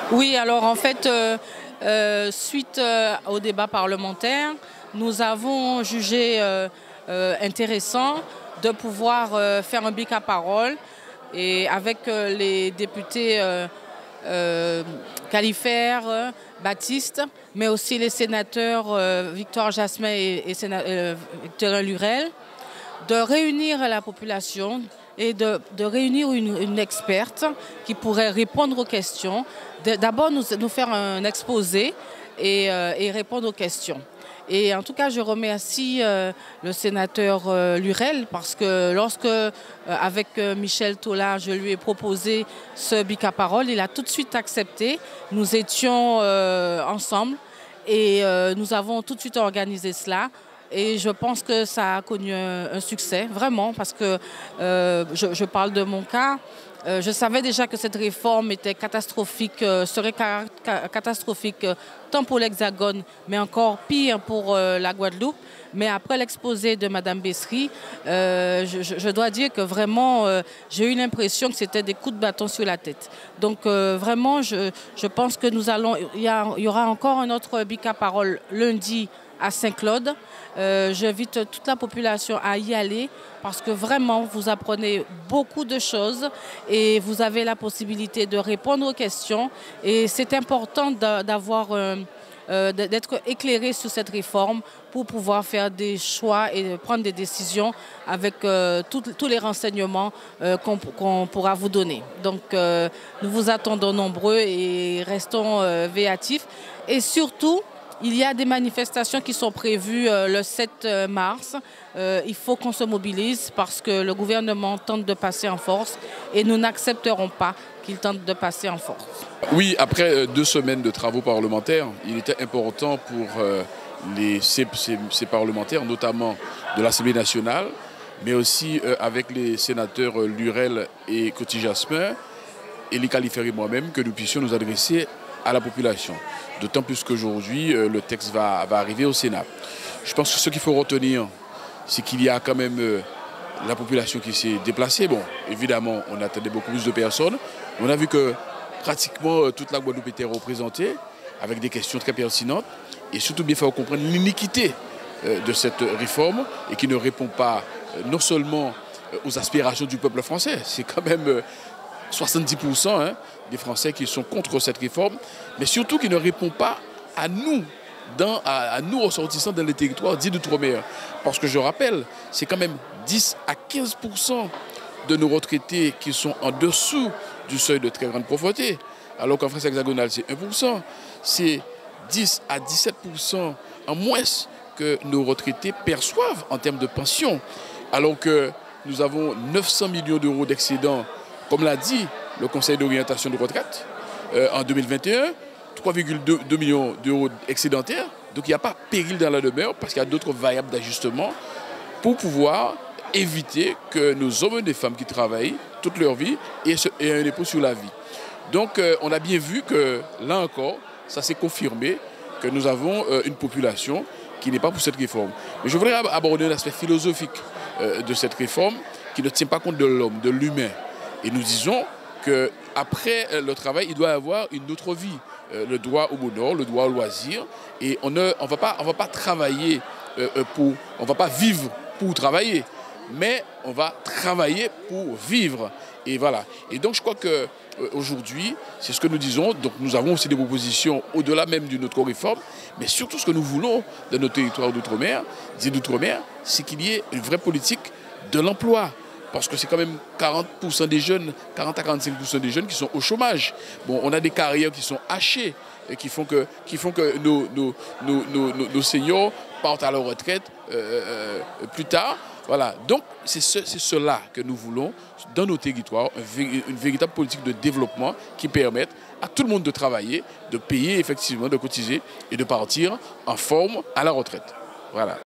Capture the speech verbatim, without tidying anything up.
Oui, alors en fait, euh, euh, suite euh, au débat parlementaire, nous avons jugé euh, euh, intéressant de pouvoir euh, faire un bic à parole et avec euh, les députés euh, euh, Califère, euh, Baptiste, mais aussi les sénateurs euh, Victor Jasmin et, et séna- euh, Victorin Lurel, de réunir la population et de, de réunir une, une experte qui pourrait répondre aux questions. D'abord, nous, nous faire un exposé et, euh, et répondre aux questions. Et en tout cas, je remercie euh, le sénateur euh, Lurel parce que lorsque, euh, avec euh, Michel Tola, je lui ai proposé ce bic à parole, il a tout de suite accepté. Nous étions euh, ensemble et euh, nous avons tout de suite organisé cela. Et je pense que ça a connu un, un succès, vraiment, parce que euh, je, je parle de mon cas. Euh, je savais déjà que cette réforme était catastrophique, euh, serait ca ca catastrophique euh, tant pour l'Hexagone, mais encore pire pour euh, la Guadeloupe. Mais après l'exposé de Madame Bessery, euh, je, je, je dois dire que vraiment, euh, j'ai eu l'impression que c'était des coups de bâton sur la tête. Donc euh, vraiment, je, je pense que nous allons, il y, a, il y aura encore un autre bic à parole lundi à Saint-Claude. Euh, J'invite toute la population à y aller parce que vraiment, vous apprenez beaucoup de choses et vous avez la possibilité de répondre aux questions. Et c'est important d'avoir, euh, euh, d'être éclairé sur cette réforme pour pouvoir faire des choix et prendre des décisions avec euh, tout, tous les renseignements euh, qu'on qu'on pourra vous donner. Donc, euh, nous vous attendons nombreux et restons euh, véatifs. Et surtout, il y a des manifestations qui sont prévues euh, le sept mars. Euh, il faut qu'on se mobilise parce que le gouvernement tente de passer en force et nous n'accepterons pas qu'il tente de passer en force. Oui, après deux semaines de travaux parlementaires, il était important pour euh, les, ces, ces, ces parlementaires, notamment de l'Assemblée nationale, mais aussi euh, avec les sénateurs euh, Lurel et Coty-Jasmin, et les Califère et moi-même, que nous puissions nous adresser à la population. D'autant plus qu'aujourd'hui, euh, le texte va, va arriver au Sénat. Je pense que ce qu'il faut retenir, c'est qu'il y a quand même euh, la population qui s'est déplacée. Bon, évidemment, on attendait beaucoup plus de personnes. On a vu que pratiquement euh, toute la Guadeloupe était représentée, avec des questions très pertinentes, et surtout bien faire comprendre l'iniquité euh, de cette réforme, et qui ne répond pas euh, non seulement euh, aux aspirations du peuple français, c'est quand même... Euh, soixante-dix pour cent hein, des Français qui sont contre cette réforme, mais surtout qui ne répond pas à nous, dans, à, à nous ressortissants dans les territoires dits d'outre-mer. Parce que je rappelle, c'est quand même dix à quinze pour cent de nos retraités qui sont en dessous du seuil de très grande pauvreté, alors qu'en France hexagonale c'est un pour cent. C'est dix à dix-sept pour cent en moins que nos retraités perçoivent en termes de pension, alors que nous avons neuf cents millions d'euros d'excédents. Comme l'a dit le Conseil d'orientation de retraite euh, en deux mille vingt et un, trois virgule deux millions d'euros excédentaires. Donc il n'y a pas péril dans la demeure parce qu'il y a d'autres variables d'ajustement pour pouvoir éviter que nos hommes et des femmes qui travaillent toute leur vie aient un impôt sur la vie. Donc euh, on a bien vu que là encore, ça s'est confirmé que nous avons euh, une population qui n'est pas pour cette réforme. Mais je voudrais aborder l'aspect philosophique euh, de cette réforme qui ne tient pas compte de l'homme, de l'humain. Et nous disons qu'après le travail, il doit y avoir une autre vie. Euh, le droit au bonheur, le droit au loisir. Et on ne on va pas, on va pas travailler euh, pour... On ne va pas vivre pour travailler, mais on va travailler pour vivre. Et voilà. Et donc je crois qu'aujourd'hui, euh, c'est ce que nous disons. Donc nous avons aussi des propositions au-delà même d'une autre réforme. Mais surtout ce que nous voulons dans nos territoires d'outre-mer, d'outre-mer, c'est qu'il y ait une vraie politique de l'emploi. Parce que c'est quand même quarante pour cent des jeunes, quarante à quarante-cinq pour cent des jeunes qui sont au chômage. Bon, on a des carrières qui sont hachées et qui font que, qui font que nos, nos, nos, nos, nos seniors partent à la retraite euh, euh, plus tard. Voilà. Donc, c'est ce, c'est cela que nous voulons dans nos territoires, une, une véritable politique de développement qui permette à tout le monde de travailler, de payer effectivement, de cotiser et de partir en forme à la retraite. Voilà.